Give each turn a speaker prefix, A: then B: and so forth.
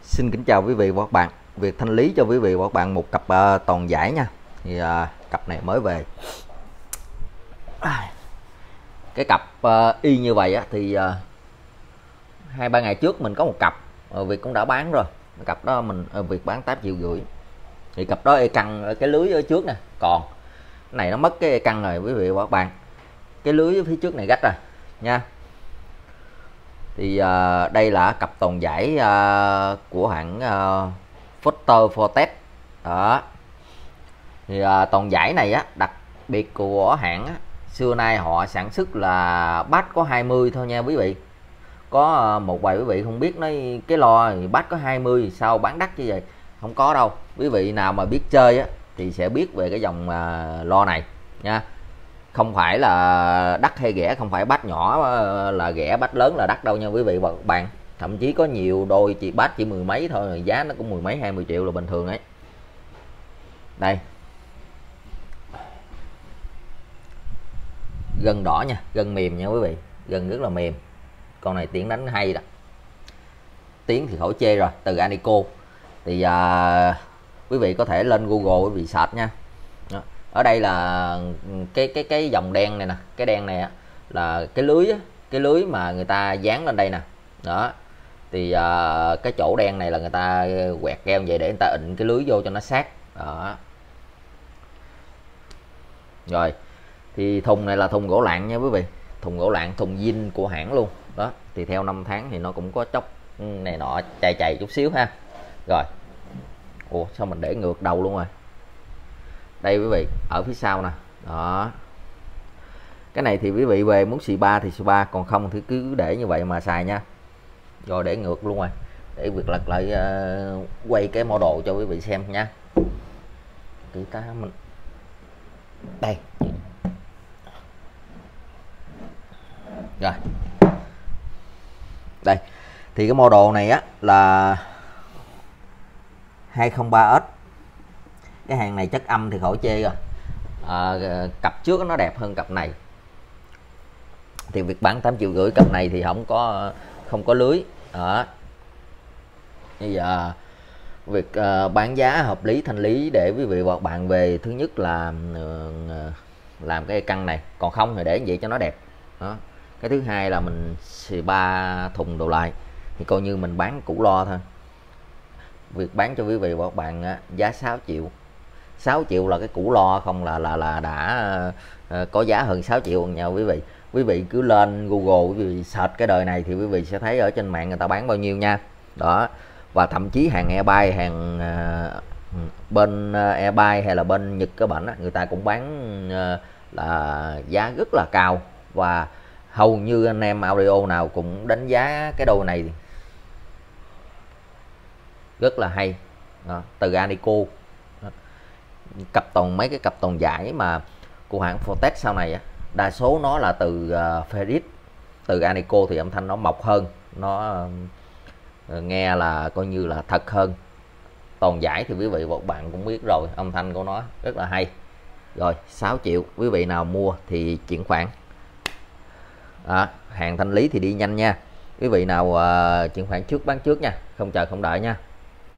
A: Xin kính chào quý vị và các bạn. Việc thanh lý cho quý vị và các bạn một cặp toàn giải nha. Thì cặp này mới về. Cái cặp y như vậy á, thì 2-3 ngày trước mình có một cặp, Việt cũng đã bán rồi. Cặp đó mình Việt bán 8,5 triệu. Thì cặp đó e căng cái lưới ở trước nè, còn cái này nó mất cái e căng rồi quý vị và các bạn. Cái lưới phía trước này gách rồi nha. Thì đây là cặp toàn giải của hãng Foster Fortech đó. Thì toàn giải này á, đặc biệt của hãng á, xưa nay họ sản xuất là batch có 20 thôi nha quý vị. Có một vài quý vị không biết nói cái lo thì batch có 20 sao bán đắt như vậy, không có đâu. Quý vị nào mà biết chơi á thì sẽ biết về cái dòng lo này nha. Không phải là đắt hay rẻ, không phải batch nhỏ là rẻ, batch lớn là đắt đâu nha quý vị và các bạn. Thậm chí có nhiều đôi chỉ batch chỉ mười mấy thôi, giá nó cũng mười mấy 20 triệu là bình thường ấy. Đây, gân đỏ nha, gân mềm nha quý vị, gân rất là mềm. Con này tiếng đánh hay đó, tiếng thì khỏi chê rồi, từ Anico. Thì quý vị có thể lên Google quý vị search nha. Đó. Ở đây là cái dòng đen này nè, cái đen này á, là cái lưới á, cái lưới mà người ta dán lên đây nè. Đó. Thì cái chỗ đen này là người ta quẹt keo vậy để người ta ịn cái lưới vô cho nó sát. Đó. Rồi. Thì thùng này là thùng gỗ lạng nha quý vị. Thùng gỗ lạng, thùng zin của hãng luôn. Đó. Thì theo năm tháng thì nó cũng có chốc này nọ chày chày chút xíu ha. Rồi. Ủa sao mình để ngược đầu luôn rồi. Đây quý vị, ở phía sau nè. Đó. Cái này thì quý vị về muốn xì ba thì xì ba, còn không thì cứ để như vậy mà xài nha. Rồi để ngược luôn rồi. Để việc lật lại quay cái model cho quý vị xem nha. Kỹ cá mình. Đây. Rồi. Đây. Thì cái model này á là 203S. Cái hàng này chất âm thì khỏi chê rồi. Cặp trước nó đẹp hơn cặp này. Thì việc bán 8,5 triệu, cặp này thì không có lưới. Đó. Bây giờ việc bán giá hợp lý, thanh lý để quý vị và các bạn về, thứ nhất là làm cái căn này, còn không thì để vậy cho nó đẹp. Đó. Cái thứ hai là mình xì ba thùng đồ lại thì coi như mình bán củ lo thôi. Việc bán cho quý vị và các bạn giá 6 triệu. 6 triệu là cái củ lo không, là đã có giá hơn 6 triệu nha quý vị. Quý vị cứ lên Google quý vị search cái đời này thì quý vị sẽ thấy ở trên mạng người ta bán bao nhiêu nha. Đó. Và thậm chí hàng eBay, hàng bên eBay hay là bên Nhật các bạn á, người ta cũng bán là giá rất là cao. Và hầu như anh em audio nào cũng đánh giá cái đôi này rất là hay. Đó. Từ Anico. Mấy cái cặp toàn giải mà của hãng Fortech sau này á, đa số nó là từ Ferris. Từ Anico thì âm thanh nó mộc hơn, nó nghe là coi như là thật hơn. Toàn giải thì quý vị và các bạn cũng biết rồi, âm thanh của nó rất là hay. Rồi 6 triệu, quý vị nào mua thì chuyển khoản. Hàng thanh lý thì đi nhanh nha. Quý vị nào chuyển khoản trước bán trước nha, không chờ không đợi nha.